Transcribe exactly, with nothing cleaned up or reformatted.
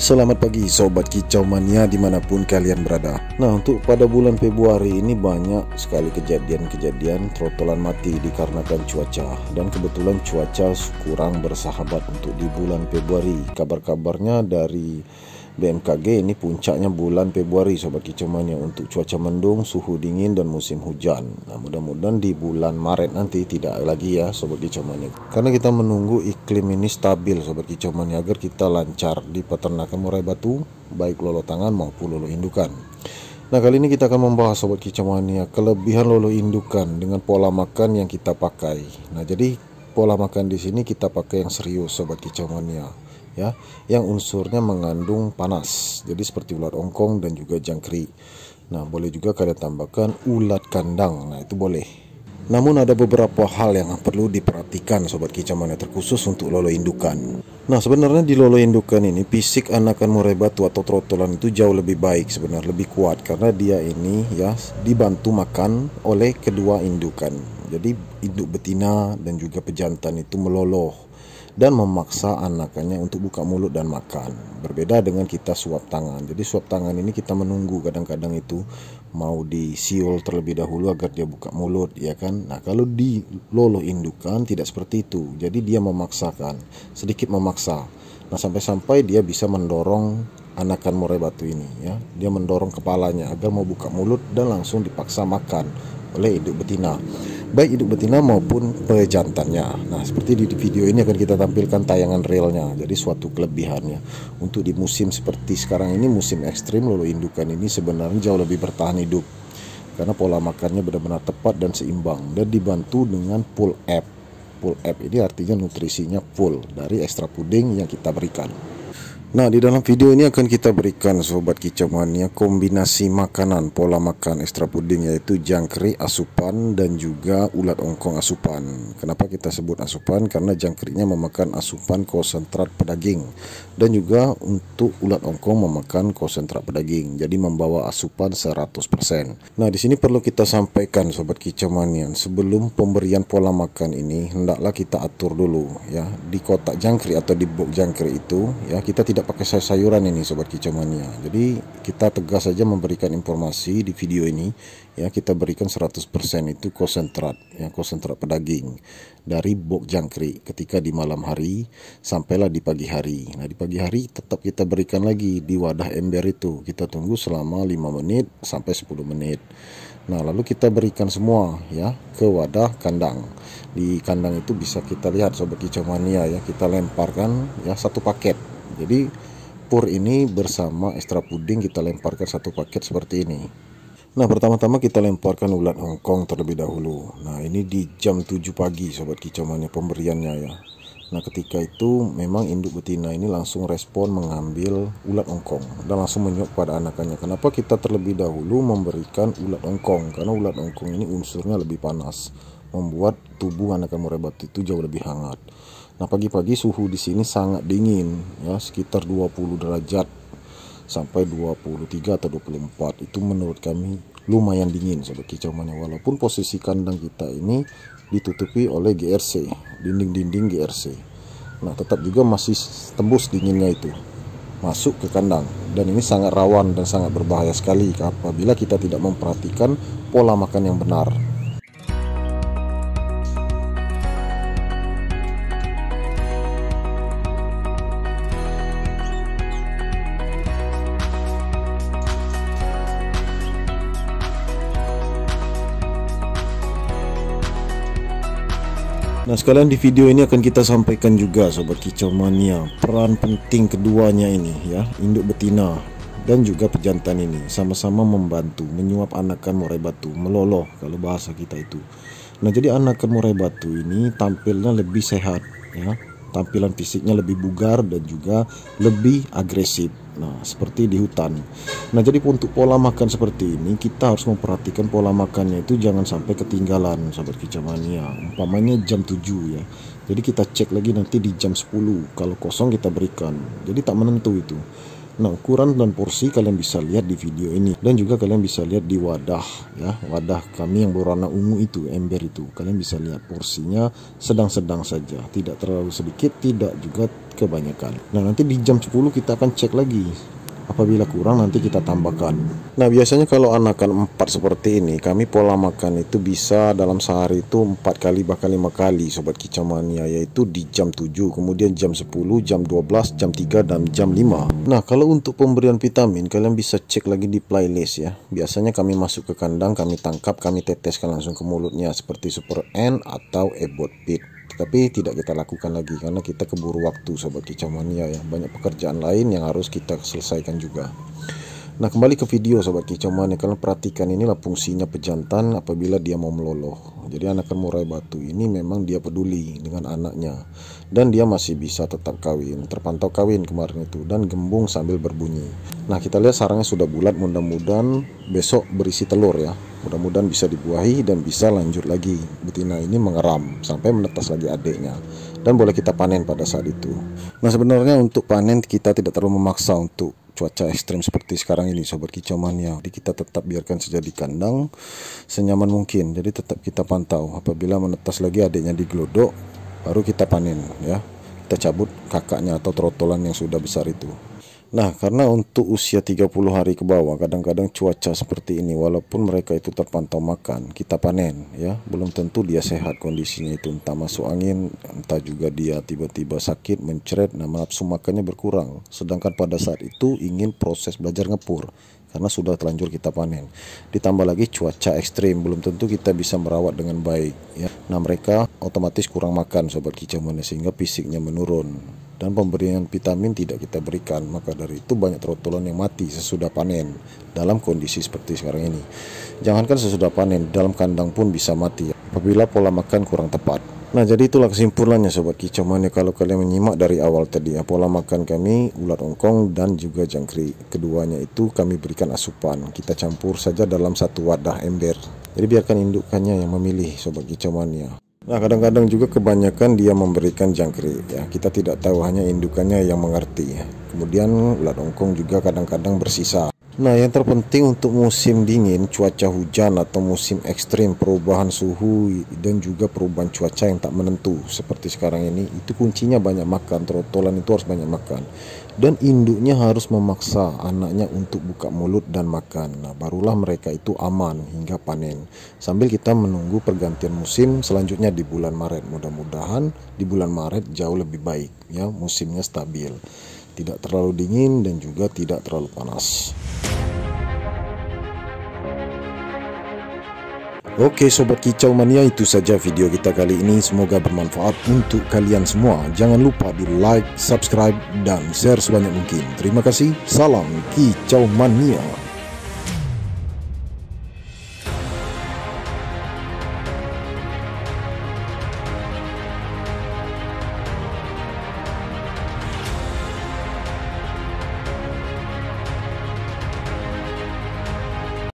Selamat pagi Sobat Kicau Mania dimanapun kalian berada. Nah, untuk pada bulan Februari ini banyak sekali kejadian-kejadian trotolan mati dikarenakan cuaca. Dan kebetulan cuaca kurang bersahabat untuk di bulan Februari. Kabar-kabarnya dari B M K G ini puncaknya bulan Februari Sobat Kicau Mania untuk cuaca mendung, suhu dingin dan musim hujan. Nah, mudah-mudahan di bulan Maret nanti tidak lagi ya Sobat Kicau Mania. Karena kita menunggu iklim ini stabil Sobat Kicau Mania agar kita lancar di peternakan murai batu baik lolo tangan maupun lolo indukan. Nah, kali ini kita akan membahas Sobat Kicau Mania kelebihan lolo indukan dengan pola makan yang kita pakai. Nah, jadi pola makan di sini kita pakai yang serius Sobat Kicau Mania. Ya, yang unsurnya mengandung panas, jadi seperti ulat ongkong dan juga jangkrik. Nah, boleh juga kalian tambahkan ulat kandang. Nah, itu boleh. Namun ada beberapa hal yang perlu diperhatikan Sobat Kicau Mania, terkhusus untuk lolo indukan. Nah, sebenarnya di lolo indukan ini fisik anakan murai batu atau trotolan itu jauh lebih baik sebenarnya, lebih kuat karena dia ini ya dibantu makan oleh kedua indukan. Jadi induk betina dan juga pejantan itu meloloh dan memaksa anakannya untuk buka mulut dan makan. Berbeda dengan kita suap tangan. Jadi suap tangan ini kita menunggu, kadang-kadang itu mau disiul terlebih dahulu agar dia buka mulut, ya kan? Nah, kalau di lolo indukan tidak seperti itu. Jadi dia memaksakan, sedikit memaksa. Nah, sampai-sampai dia bisa mendorong anakan murai batu ini, ya. Dia mendorong kepalanya agar mau buka mulut dan langsung dipaksa makan oleh induk betina, baik induk betina maupun pejantannya. Nah, seperti di video ini akan kita tampilkan tayangan realnya. Jadi suatu kelebihannya untuk di musim seperti sekarang ini, musim ekstrim, lolo indukan ini sebenarnya jauh lebih bertahan hidup karena pola makannya benar-benar tepat dan seimbang dan dibantu dengan full app. Full app ini artinya nutrisinya full dari ekstra puding yang kita berikan. Nah, di dalam video ini akan kita berikan Sobat Kicau Mania kombinasi makanan pola makan ekstra puding, yaitu jangkrik asupan dan juga ulat ongkong asupan. Kenapa kita sebut asupan? Karena jangkriknya memakan asupan konsentrat pedaging dan juga untuk ulat ongkong memakan konsentrat pedaging. Jadi membawa asupan seratus persen. Nah, di sini perlu kita sampaikan Sobat Kicau Mania, sebelum pemberian pola makan ini hendaklah kita atur dulu ya di kotak jangkrik atau di box jangkrik itu ya, kita tidak pakai sayur-sayuran ini Sobat Kicau Mania. Jadi kita tegas saja memberikan informasi di video ini ya, kita berikan seratus persen itu konsentrat ya, konsentrat pedaging dari box jangkrik ketika di malam hari sampailah di pagi hari. Nah, di pagi hari tetap kita berikan lagi di wadah ember itu, kita tunggu selama lima menit sampai sepuluh menit. Nah, lalu kita berikan semua ya ke wadah kandang. Di kandang itu bisa kita lihat Sobat Kicau Mania ya, kita lemparkan ya satu paket. Jadi pur ini bersama ekstra puding kita lemparkan satu paket seperti ini. Nah, pertama-tama kita lemparkan ulat ongkong terlebih dahulu. Nah, ini di jam tujuh pagi Sobat Kicau Mania pemberiannya ya. Nah, ketika itu memang induk betina ini langsung respon mengambil ulat ongkong dan langsung menyuap pada anakannya. Kenapa kita terlebih dahulu memberikan ulat ongkong? Karena ulat ongkong ini unsurnya lebih panas, membuat tubuh anakan murai batu itu jauh lebih hangat. Nah, pagi-pagi suhu di sini sangat dingin ya, sekitar dua puluh derajat sampai dua puluh tiga atau dua puluh empat. Itu menurut kami lumayan dingin Sobat Kicau Mania, walaupun posisi kandang kita ini ditutupi oleh G R C, dinding-dinding G R C. Nah, tetap juga masih tembus dinginnya itu masuk ke kandang, dan ini sangat rawan dan sangat berbahaya sekali apabila kita tidak memperhatikan pola makan yang benar. Nah, sekalian di video ini akan kita sampaikan juga Sobat Kicau Mania peran penting keduanya ini ya, induk betina dan juga pejantan ini sama-sama membantu menyuap anakan murai batu, meloloh kalau bahasa kita itu. Nah, jadi anakan murai batu ini tampilnya lebih sehat ya, tampilan fisiknya lebih bugar dan juga lebih agresif. Nah, seperti di hutan. Nah, jadi untuk pola makan seperti ini kita harus memperhatikan pola makannya itu jangan sampai ketinggalan Sobat Kicau Mania. Umpamanya jam tujuh ya, jadi kita cek lagi nanti di jam sepuluh, kalau kosong kita berikan. Jadi tak menentu itu. Nah, ukuran dan porsi kalian bisa lihat di video ini, dan juga kalian bisa lihat di wadah ya, wadah kami yang berwarna ungu itu, ember itu. Kalian bisa lihat porsinya sedang-sedang saja, tidak terlalu sedikit, tidak juga kebanyakan. Nah, nanti di jam sepuluh kita akan cek lagi. Apabila kurang nanti kita tambahkan. Nah, biasanya kalau anakan empat seperti ini, kami pola makan itu bisa dalam sehari itu empat kali bahkan lima kali Sobat Kicau Mania, yaitu di jam tujuh, kemudian jam sepuluh, jam dua belas, jam tiga, dan jam lima. Nah, kalau untuk pemberian vitamin kalian bisa cek lagi di playlist ya. Biasanya kami masuk ke kandang, kami tangkap, kami teteskan langsung ke mulutnya seperti Super N atau Ebot Pit. Tapi tidak kita lakukan lagi karena kita keburu waktu Sobat Kicau Mania ya. Banyak pekerjaan lain yang harus kita selesaikan juga. Nah, kembali ke video Sobat Kicau Mania, kalian perhatikan inilah fungsinya pejantan apabila dia mau meloloh. Jadi anakan murai batu ini memang dia peduli dengan anaknya, dan dia masih bisa tetap kawin, terpantau kawin kemarin itu, dan gembung sambil berbunyi. Nah, kita lihat sarangnya sudah bulat, mudah-mudahan besok berisi telur ya. Mudah-mudahan bisa dibuahi dan bisa lanjut lagi. Betina ini mengeram sampai menetas lagi adiknya, dan boleh kita panen pada saat itu. Nah, sebenarnya untuk panen kita tidak terlalu memaksa untuk cuaca ekstrim seperti sekarang ini Sobat Kicau Mania. Jadi kita tetap biarkan saja di kandang senyaman mungkin. Jadi tetap kita pantau, apabila menetas lagi adiknya di glodok baru kita panen ya. Kita cabut kakaknya atau trotolan yang sudah besar itu. Nah, karena untuk usia tiga puluh hari ke bawah kadang-kadang cuaca seperti ini, walaupun mereka itu terpantau makan, kita panen ya, belum tentu dia sehat kondisinya itu, entah masuk angin, entah juga dia tiba-tiba sakit, mencret, nah nafsu makannya berkurang. Sedangkan pada saat itu ingin proses belajar ngepur karena sudah terlanjur kita panen. Ditambah lagi cuaca ekstrim, belum tentu kita bisa merawat dengan baik ya. Nah, mereka otomatis kurang makan Sobat Kicau Mania sehingga fisiknya menurun, dan pemberian vitamin tidak kita berikan. Maka dari itu banyak trotolan yang mati sesudah panen dalam kondisi seperti sekarang ini. Jangankan sesudah panen, dalam kandang pun bisa mati apabila pola makan kurang tepat. Nah, jadi itulah kesimpulannya Sobat Kicau Mania. Kalau kalian menyimak dari awal tadi ya, pola makan kami ulat ongkong dan juga jangkrik, keduanya itu kami berikan asupan, kita campur saja dalam satu wadah ember. Jadi biarkan indukannya yang memilih Sobat Kicau Mania. Nah, kadang-kadang juga kebanyakan dia memberikan jangkrik ya, kita tidak tahu, hanya indukannya yang mengerti. Kemudian ulat ongkong juga kadang-kadang bersisa. Nah, yang terpenting untuk musim dingin, cuaca hujan atau musim ekstrim, perubahan suhu dan juga perubahan cuaca yang tak menentu seperti sekarang ini, itu kuncinya banyak makan. Trotolan itu harus banyak makan, dan induknya harus memaksa anaknya untuk buka mulut dan makan. Nah, barulah mereka itu aman hingga panen, sambil kita menunggu pergantian musim selanjutnya di bulan Maret. Mudah-mudahan di bulan Maret jauh lebih baik ya, musimnya stabil, tidak terlalu dingin dan juga tidak terlalu panas. Oke Sobat Kicau Mania, itu saja video kita kali ini. Semoga bermanfaat untuk kalian semua. Jangan lupa di like, subscribe, dan share sebanyak mungkin. Terima kasih. Salam Kicau Mania.